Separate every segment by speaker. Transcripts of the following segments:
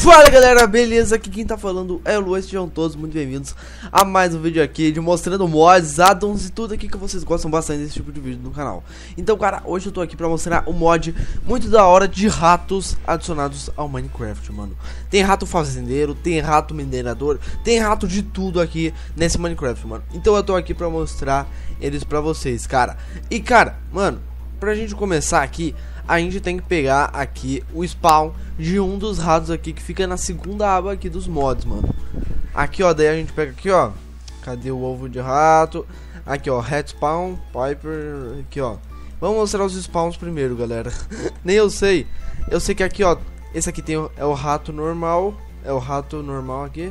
Speaker 1: Fala galera, beleza? Aqui quem tá falando é o Luan, sejam todos muito bem-vindos a mais um vídeo aqui de mostrando mods, addons e tudo aqui que vocês gostam bastante desse tipo de vídeo no canal. Então cara, hoje eu tô aqui pra mostrar um mod muito da hora de ratos adicionados ao Minecraft, mano. Tem rato fazendeiro, tem rato minerador, tem rato de tudo aqui nesse Minecraft, mano. Então eu tô aqui pra mostrar eles pra vocês, cara. E cara, mano, pra gente começar aqui, a gente tem que pegar aqui o spawn de um dos ratos aqui que fica na segunda aba aqui dos mods, mano. Aqui, ó, daí a gente pega aqui, ó. Cadê o ovo de rato? Aqui, ó, rat spawn, piper, aqui, ó. Vamos mostrar os spawns primeiro, galera. Nem eu sei. Eu sei que aqui, ó, esse aqui tem é o rato normal. É o rato normal aqui.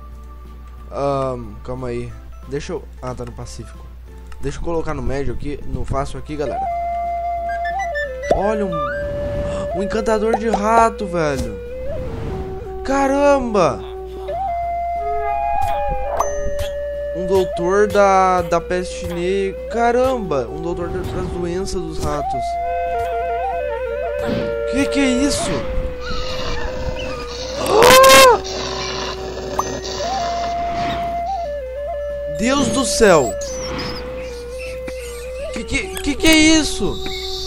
Speaker 1: Calma aí. Deixa eu... Ah, tá no Pacífico. Deixa eu colocar no médio aqui, no fácil aqui, galera. Olha, um encantador de rato, velho. Caramba! Um doutor da peste negra. Caramba! Um doutor das doenças dos ratos. Que é isso? Ah! Deus do céu! Que é isso?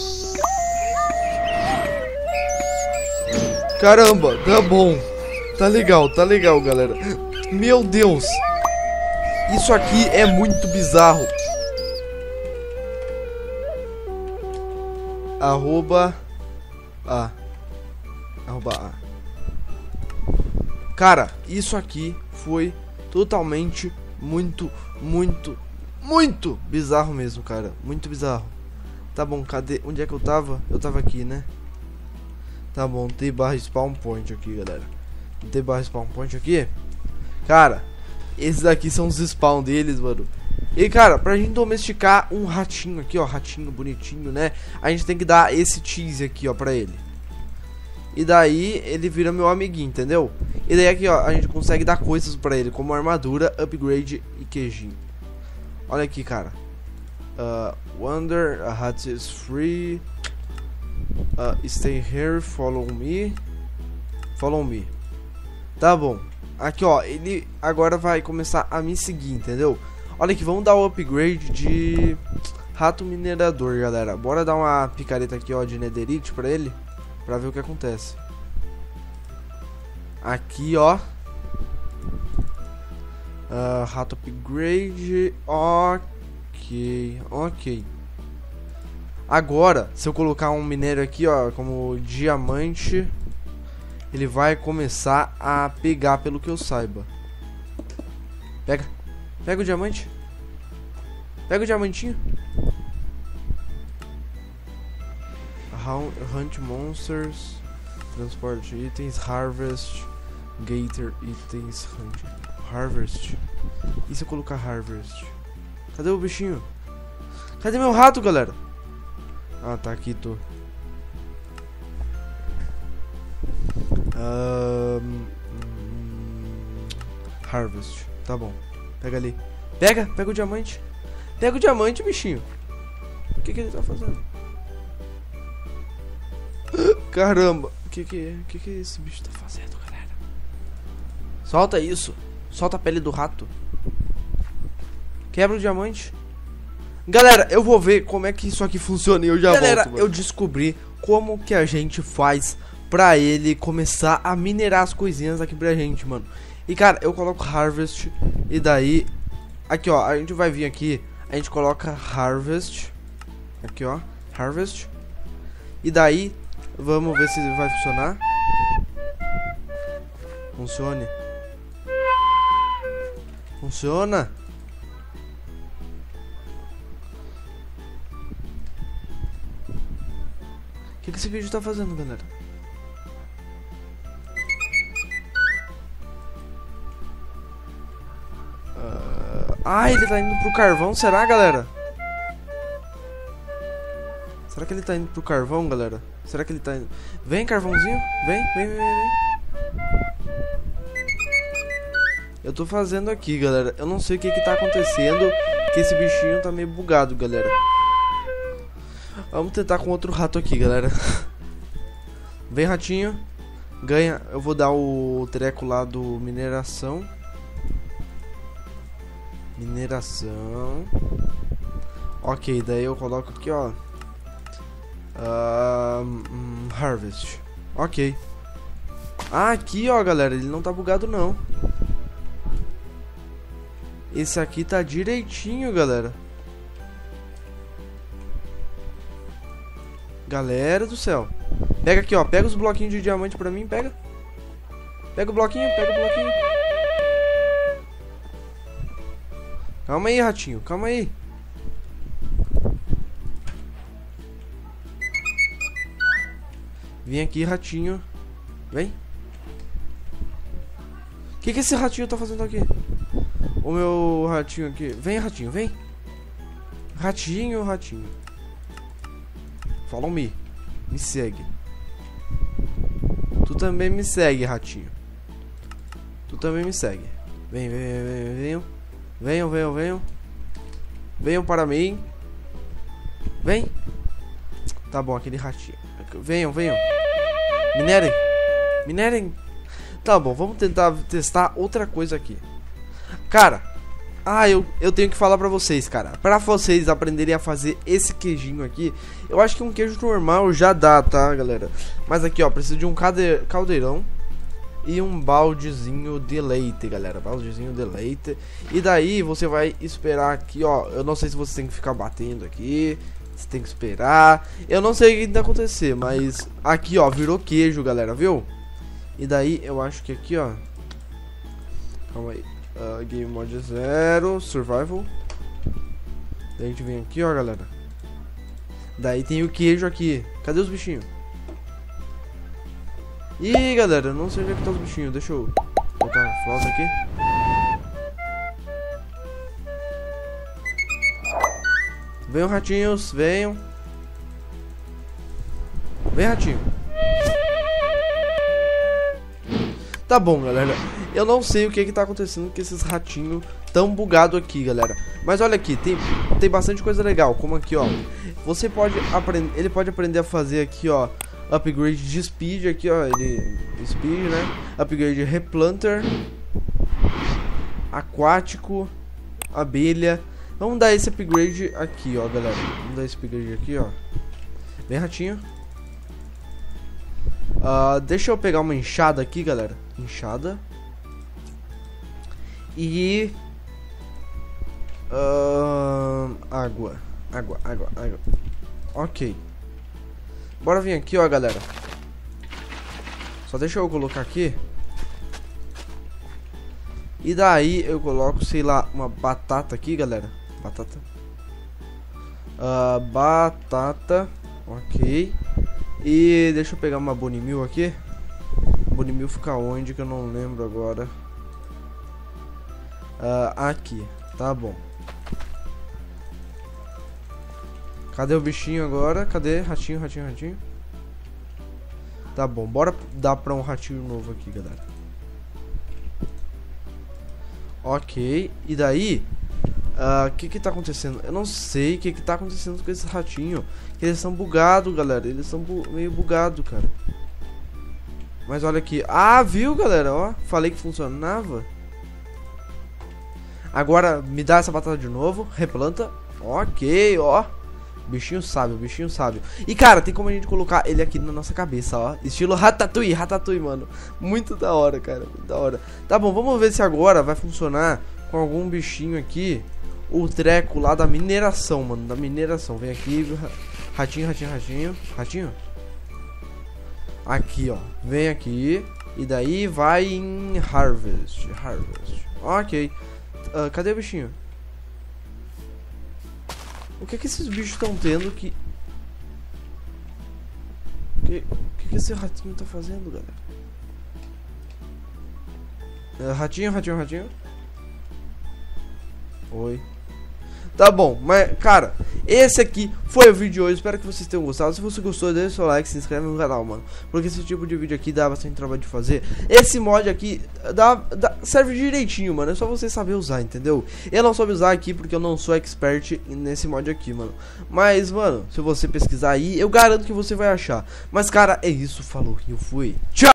Speaker 1: Caramba, tá bom. Tá legal, galera. Meu Deus. Isso aqui é muito bizarro. Arroba A. Cara, isso aqui foi totalmente muito bizarro mesmo, cara. Muito bizarro. Tá bom, cadê? Onde é que eu tava? Eu tava aqui, né? Tá bom, tem barra spawn point aqui, galera. Tem barra spawn point aqui. Cara, esses daqui são os spawn deles, mano. E cara, pra gente domesticar um ratinho aqui, ó, ratinho bonitinho, né? A gente tem que dar esse cheese aqui, ó, pra ele. E daí ele vira meu amiguinho, entendeu? E daí aqui, ó, a gente consegue dar coisas pra ele, como armadura, upgrade e queijinho. Olha aqui, cara. Wonder, a hat is free. Stay here, follow me. Tá bom. Aqui, ó, ele agora vai começar a me seguir, entendeu? Olha aqui, vamos dar o upgrade de rato minerador, galera. Bora dar uma picareta aqui, ó, de netherite pra ele, pra ver o que acontece. Aqui, ó, rato upgrade. Ok. Agora, se eu colocar um minério aqui, ó, como diamante, ele vai começar a pegar, pelo que eu saiba. Pega o diamante. Pega o diamantinho. Hunt monsters, transport itens, harvest, gather itens, hunt, harvest. E se eu colocar harvest? Cadê o bichinho? Cadê meu rato, galera? Ah, tá aqui, tô. Harvest. Tá bom. Pega ali. Pega o diamante. Pega o diamante, bichinho. O que ele tá fazendo? Caramba. O que esse bicho tá fazendo, galera? Solta isso. Solta a pele do rato. Quebra o diamante. Galera, eu vou ver como é que isso aqui funciona e eu já volto. Galera, eu descobri como que a gente faz pra ele começar a minerar as coisinhas aqui pra gente, mano. E cara, eu coloco harvest e daí... Aqui, ó, a gente vai vir aqui, a gente coloca harvest. Aqui, ó, harvest. E daí, vamos ver se vai funcionar. Funciona. O que esse vídeo tá fazendo, galera? Ele tá indo pro carvão, será, galera? Será que ele tá indo pro carvão, galera? Será que ele tá indo... Vem, carvãozinho. Vem. Eu tô fazendo aqui, galera. Eu não sei o que tá acontecendo, que esse bichinho tá meio bugado, galera. Vamos tentar com outro rato aqui, galera. Vem, ratinho. ganha, eu vou dar o treco lá do mineração. Ok, daí eu coloco aqui, ó. Harvest. Ok. Ah, aqui, ó, galera, ele não tá bugado, não. Esse aqui tá direitinho, galera. Galera do céu. Pega aqui, ó. Pega os bloquinhos de diamante pra mim, pega. Pega o bloquinho, pega o bloquinho. Calma aí, ratinho, calma aí. Vem aqui, ratinho. Vem. O que esse ratinho tá fazendo aqui? O meu ratinho aqui. Vem, ratinho, vem. Ratinho. Follow me. Me segue. Tu também me segue, ratinho. Tu também me segue. Venham. Venham para mim. Vem. Tá bom, aquele ratinho. Venham. Minerem. Tá bom, vamos tentar testar outra coisa aqui. Cara, eu tenho que falar pra vocês, cara. Pra vocês aprenderem a fazer esse queijinho aqui, eu acho que um queijo normal já dá, tá, galera? Mas aqui, ó, precisa de um caldeirão e um baldezinho de leite, galera. Baldezinho de leite. E daí você vai esperar aqui, ó. Eu não sei se você tem que ficar batendo aqui. Você tem que esperar. Eu não sei o que vai acontecer, mas aqui, ó, virou queijo, galera, viu? E daí eu acho que aqui, ó. Calma aí. Game Mode 0, Survival. Daí a gente vem aqui, ó, galera. Daí tem o queijo aqui. Cadê os bichinhos? Ih, galera, eu não sei onde é que tá os bichinhos. Deixa eu botar a flauta aqui. Venham, ratinhos, venham. Vem, ratinho. Tá bom, galera. Eu não sei o que tá acontecendo com esses ratinhos tão bugados aqui, galera. Mas olha aqui, tem bastante coisa legal. Como aqui, ó. Você pode aprender. Ele pode aprender a fazer aqui, ó. Upgrade de speed aqui, ó. Speed, né? Upgrade de replanter. Aquático. Abelha. Vamos dar esse upgrade aqui, ó, galera. Vamos dar esse upgrade aqui, ó. Vem, ratinho. Deixa eu pegar uma enxada aqui, galera. Enxada. E água. Ok. Bora vir aqui, ó, galera. Só deixa eu colocar aqui. E daí eu coloco, sei lá, uma batata aqui, galera. Batata. Ok. E deixa eu pegar uma Bone Meal aqui. Bone Meal fica onde que eu não lembro agora. Aqui, tá bom. Cadê o bichinho agora? Cadê? Ratinho. Tá bom, bora dar pra um ratinho novo aqui, galera. Ok, e daí? O que tá acontecendo? Eu não sei o que tá acontecendo com esses ratinhos. Eles são bugados, galera. Eles são meio bugados, cara. Mas olha aqui. Viu, galera? Ó, falei que funcionava. Agora me dá essa batata de novo. Replanta. Ok, ó. Bichinho sábio. E cara, tem como a gente colocar ele aqui na nossa cabeça, ó. Estilo Ratatouille, mano. Muito da hora, cara. Muito da hora. Tá bom, vamos ver se agora vai funcionar com algum bichinho aqui. O treco lá da mineração, mano. Da mineração. Vem aqui. Ratinho. Aqui, ó. Vem aqui. E daí vai em Harvest. Ok. Cadê o bichinho? O que esses bichos estão tendo que... O que esse ratinho tá fazendo, galera? Ratinho. Oi. Tá bom, mas, cara, esse aqui foi o vídeo de hoje. Espero que vocês tenham gostado. Se você gostou, deixa o seu like, se inscreve no canal, mano. Porque esse tipo de vídeo aqui dá bastante trabalho de fazer. Esse mod aqui serve direitinho, mano. É só você saber usar, entendeu? Eu não soube usar aqui porque eu não sou expert nesse mod aqui, mano. Mas, mano, se você pesquisar aí, eu garanto que você vai achar. Mas, cara, é isso. Falou, eu fui. Tchau!